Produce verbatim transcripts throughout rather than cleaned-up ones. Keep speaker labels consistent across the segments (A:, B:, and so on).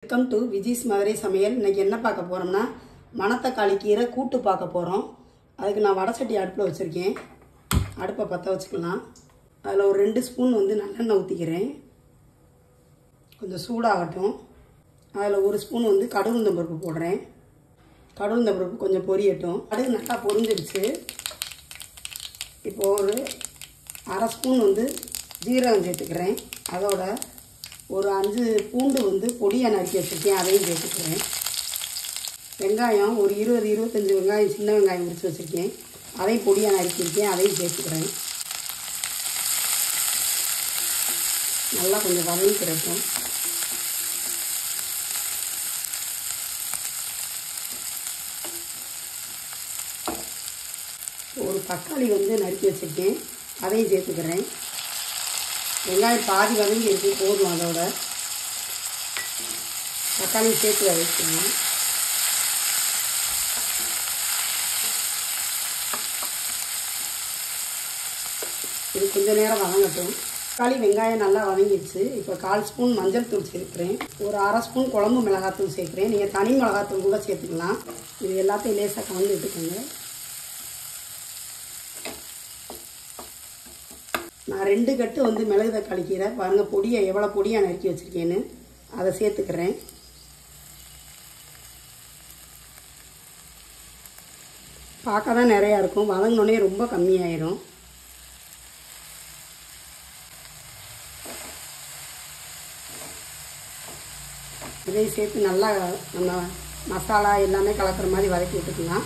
A: Welcome to Viji's Madurai சமையல். இன்றைக்கி என்ன பார்க்க போகிறோம்னா மணத்தக்காளி கீரை கூட்டு பார்க்க போகிறோம். அதுக்கு நான் வடசட்டி அடுப்பில் வச்சுருக்கேன். அடுப்பை பற்ற வச்சுக்கலாம். அதில் ஒரு ரெண்டு ஸ்பூன் வந்து நல்லெண்ணெய் ஊற்றிக்கிறேன். கொஞ்சம் சூடாகட்டும். அதில் ஒரு ஸ்பூன் வந்து கடுகுளுந்தம் பருப்பு போடுறேன். கடுகுளுந்தம் பருப்பு கொஞ்சம் பொரியட்டும். கடுகு நல்லா பொரிஞ்சிடுச்சு. இப்போது ஒரு அரை ஸ்பூன் வந்து ஜீரகம் சேர்த்துக்கிறேன். அதோட ஒரு அஞ்சு பூண்டு வந்து பொடியாக நறுக்கி வச்சுருக்கேன், அதையும் சேர்த்துக்கிறேன். வெங்காயம் ஒரு இருபது இருபத்தஞ்சி வெங்காயம் சின்ன வெங்காயம் முடிச்சு வச்சுருக்கேன், அதையும் பொடியாக நறுக்கியிருக்கேன், அதையும் சேர்த்துக்கிறேன். நல்லா கொஞ்சம் வதங்கிக்கிறட்டும். ஒரு தக்காளி வந்து நறுக்கி வச்சுருக்கேன், அதையும் சேர்த்துக்கிறேன். வெங்காயம் பாதி வதங்கி இருக்குது, போதும். அதோட தக்காளி சேர்த்து வதக்கணும். இது கொஞ்சம் நேரம் வதங்கட்டும். தக்காளி வெங்காயம் நல்லா வதங்கிடுச்சு. இப்போ கால் ஸ்பூன் மஞ்சள் தூள் சேர்க்குறேன். ஒரு அரை ஸ்பூன் குழம்பு மிளகாத்தூள் சேர்க்குறேன். நீங்கள் தனி மிளகாத்தூள் கூட சேர்த்துக்கலாம். இது எல்லாத்தையும் லேசாக கலந்து விட்டுக்கோங்க. நான் ரெண்டு கட்டு வந்து மிளகு தக்காளி கீரை பாருங்கள், பொடியை எவ்வளோ பொடியாக நறுக்கி வச்சுருக்கேன்னு அதை சேர்த்துக்கிறேன். பார்க்க தான் நிறையா இருக்கும், வதங்கினோடனே ரொம்ப கம்மியாயிரும். இதை சேர்த்து நல்லா நம்ம மசாலா எல்லாமே கலக்கிற மாதிரி வதக்கி விட்டுக்கலாம்.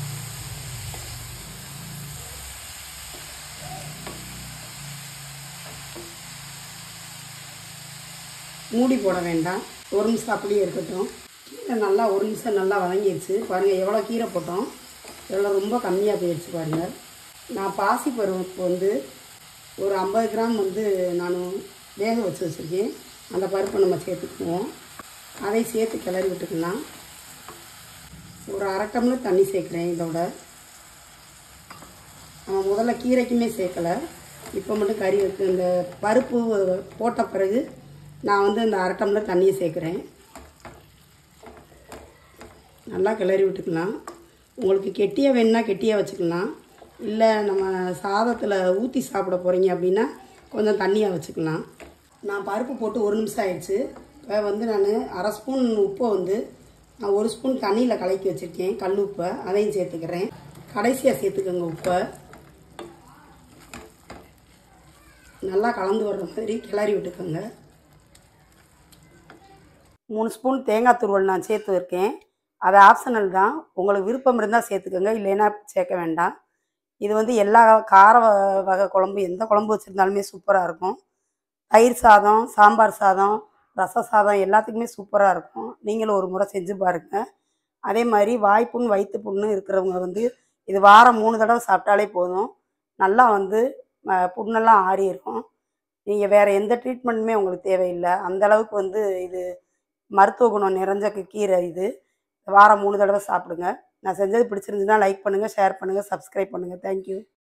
A: மூடி போட வேண்டாம், ஒரு நிமிஷம் அப்படியே இருக்கட்டும். கீரை நல்லா ஒரு நிமிஷம் நல்லா வதங்கிடுச்சு. பாருங்கள் எவ்வளோ கீரை போட்டோம், எவ்வளோ ரொம்ப கம்மியாக போயிடுச்சு பாருங்கள். நான் பாசி பருப்பு வந்து ஒரு ஐம்பது கிராம் வந்து நான் வேக வச்சு வச்சுருக்கேன். அந்த பருப்பை நம்ம சேர்த்துக்குவோம். அதை சேர்த்து கிளறி விட்டுக்கலாம். ஒரு அரை டம்ளர் தண்ணி சேர்க்குறேன். இதோட நம்ம முதல்ல கீரைக்குமே சேர்க்கலை, இப்போ மட்டும் கறி வச்சு இந்த பருப்பு போட்ட பிறகு நான் வந்து இந்த அரை டம்ளர் தண்ணியை சேர்க்குறேன். நல்லா கிளறி விட்டுக்கலாம். உங்களுக்கு கெட்டியாக வேணுன்னா கெட்டியாக வச்சுக்கலாம். இல்லை நம்ம சாதத்தில் ஊற்றி சாப்பிட போகிறீங்க அப்படின்னா கொஞ்சம் தண்ணியாக வச்சுக்கலாம். நான் பருப்பு போட்டு ஒரு நிமிஷம் ஆயிடுச்சு. இப்போ வந்து நான் அரை ஸ்பூன் உப்பை வந்து நான் ஒரு ஸ்பூன் தண்ணியில் கலக்கி வச்சுருக்கேன், கல் உப்பை, அதையும் சேர்த்துக்கிறேன். கடைசியாக சேர்த்துக்கோங்க உப்பை. நல்லா கலந்து வர்ற மாதிரி கிளறி விட்டுக்கோங்க. மூணு ஸ்பூன் தேங்காய் துருவல் நான் சேர்த்து இருக்கேன். அது ஆப்ஷனல் தான், உங்களுக்கு விருப்பம் இருந்தால் சேர்த்துக்கோங்க, இல்லைன்னா சேர்க்க வேண்டாம். இது வந்து எல்லா கார வகை குழம்பு எந்த குழம்பு வச்சுருந்தாலுமே சூப்பராக இருக்கும். தயிர் சாதம், சாம்பார் சாதம், ரச சாதம் எல்லாத்துக்குமே சூப்பராக இருக்கும். நீங்களும் ஒரு முறை செஞ்சு பாருங்கள். அதே மாதிரி வாய்ப்புண் வயிற்று புண்ணு இருக்கிறவங்க வந்து இது வாரம் மூணு தடவை சாப்பிட்டாலே போதும், நல்லா வந்து புண்ணெல்லாம் ஆறி இருக்கும். நீங்கள் வேறு எந்த ட்ரீட்மெண்ட்டுமே உங்களுக்கு தேவையில்லை. அந்தளவுக்கு வந்து இது மருத்துவ குணம் நிறைஞ்ச கீரை. இது வாரம் மூணு தடவை சாப்பிடுங்க. நான் செஞ்சது பிடிச்சிருந்துச்சுன்னா லைக் பண்ணுங்கள், ஷேர் பண்ணுங்கள், சப்ஸ்கிரைப் பண்ணுங்கள். தேங்க்யூ.